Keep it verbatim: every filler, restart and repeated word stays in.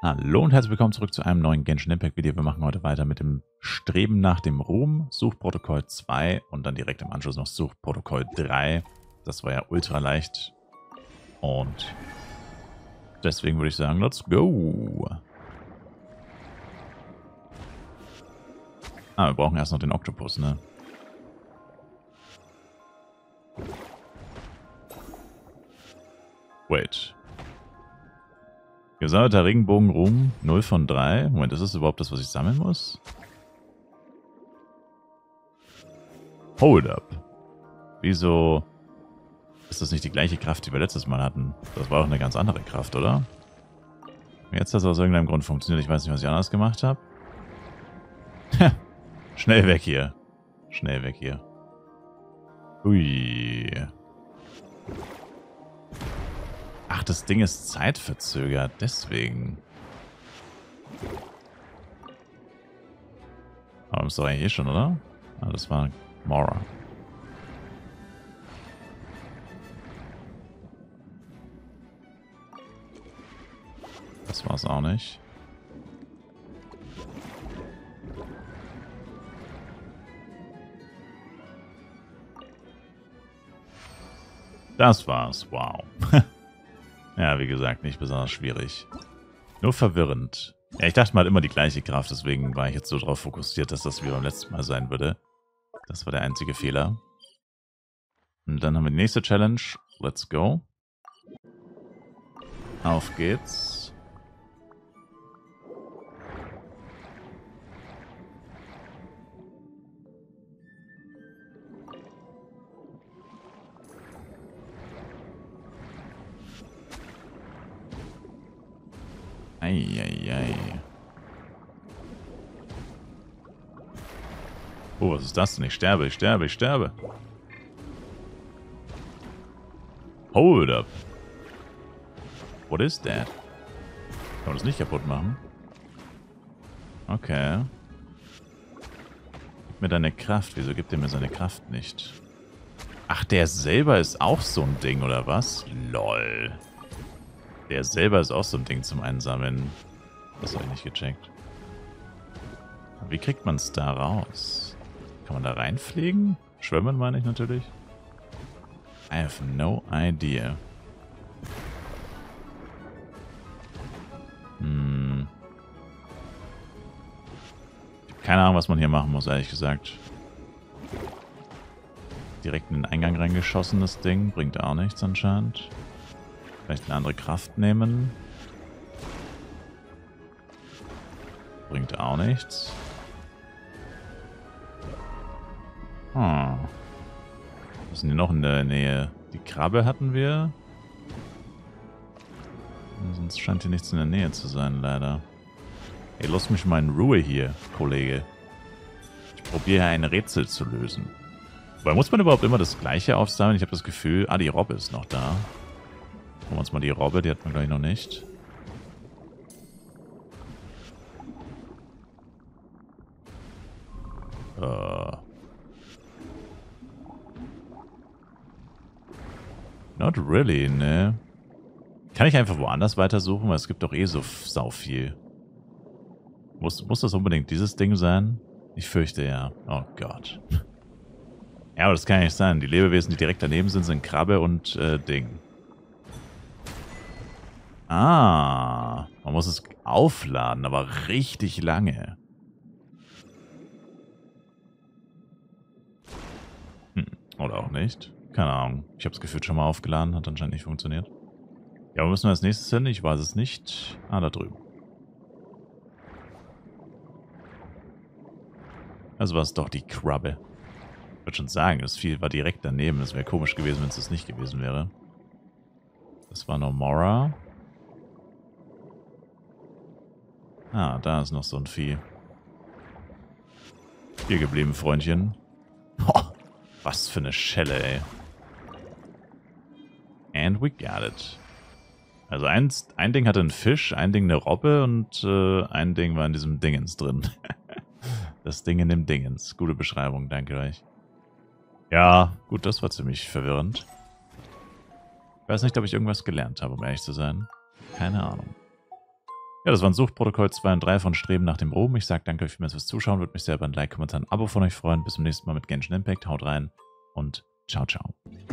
Hallo und herzlich willkommen zurück zu einem neuen Genshin Impact Video. Wir machen heute weiter mit dem Streben nach dem Ruhm, Suchprotokoll zwei und dann direkt im Anschluss noch Suchprotokoll drei. Das war ja ultra leicht und deswegen würde ich sagen, let's go. Ah, wir brauchen erst noch den Oktopus, ne? Wait. Gesammelter Regenbogenruhm, null von drei. Moment, ist das überhaupt das, was ich sammeln muss? Hold up. Wieso ist das nicht die gleiche Kraft, die wir letztes Mal hatten? Das war doch eine ganz andere Kraft, oder? Jetzt hat es aus irgendeinem Grund funktioniert. Ich weiß nicht, was ich anders gemacht habe. Schnell weg hier. Schnell weg hier. Ui. Ach, das Ding ist zeitverzögert, deswegen. Aber das ist doch eigentlich eh schon, oder? Ah, das war Mora. Das war es auch nicht. Das war's, wow. Ja, wie gesagt, nicht besonders schwierig. Nur verwirrend. Ja, ich dachte mal immer die gleiche Kraft, deswegen war ich jetzt so drauf fokussiert, dass das wie beim letzten Mal sein würde. Das war der einzige Fehler. Und dann haben wir die nächste Challenge. Let's go. Auf geht's. Eieiei. Oh, was ist das denn? Ich sterbe, ich sterbe, ich sterbe. Hold up. What is that? Kann man das nicht kaputt machen? Okay. Gib mir deine Kraft. Wieso gibt er mir seine Kraft nicht? Ach, der selber ist auch so ein Ding, oder was? Lol. Der selber ist auch so ein Ding zum Einsammeln. Das habe ich nicht gecheckt. Wie kriegt man es da raus? Kann man da reinfliegen? Schwimmen meine ich natürlich. I have no idea. Hm. Ich habe keine Ahnung, was man hier machen muss, ehrlich gesagt. Direkt in den Eingang reingeschossen, das Ding. Bringt auch nichts anscheinend. Vielleicht eine andere Kraft nehmen. Bringt auch nichts. Hm. Was sind die noch in der Nähe? Die Krabbe hatten wir. Sonst scheint hier nichts in der Nähe zu sein, leider. Ey, lass mich mal in Ruhe hier, Kollege. Ich probiere ein Rätsel zu lösen. Aber muss man überhaupt immer das Gleiche aufsammeln? Ich habe das Gefühl... Ah, die Robbe ist noch da. Gucken wir uns mal die Robbe, die hat man gleich noch nicht. Uh. Not really, ne? Kann ich einfach woanders weitersuchen? Weil es gibt doch eh so sau viel. Muss, muss das unbedingt dieses Ding sein? Ich fürchte ja. Oh Gott. Ja, aber das kann ja nicht sein. Die Lebewesen, die direkt daneben sind, sind Krabbe und äh, Ding. Ah, man muss es aufladen, aber richtig lange. Hm, oder auch nicht. Keine Ahnung. Ich habe es gefühlt schon mal aufgeladen, hat anscheinend nicht funktioniert. Ja, wo müssen wir als nächstes hin? Ich weiß es nicht. Ah, da drüben. Also war es doch die Krabbe. Ich würde schon sagen, das Vieh war direkt daneben. Es wäre komisch gewesen, wenn es das nicht gewesen wäre. Das war Nomora. Ah, da ist noch so ein Vieh. Hier geblieben, Freundchen. Oh, was für eine Schelle, ey. And we got it. Also eins, ein Ding hatte einen Fisch, ein Ding eine Robbe und äh, ein Ding war in diesem Dingens drin. Das Ding in dem Dingens. Gute Beschreibung, danke euch. Ja, gut, das war ziemlich verwirrend. Ich weiß nicht, ob ich irgendwas gelernt habe, um ehrlich zu sein. Keine Ahnung. Ja, das waren Suchtprotokoll zwei und drei von Streben nach dem Ruhm. Ich sage danke euch vielmals fürs Zuschauen. Würde mich sehr über ein Like, Kommentar, ein Abo von euch freuen. Bis zum nächsten Mal mit Genshin Impact. Haut rein und ciao, ciao.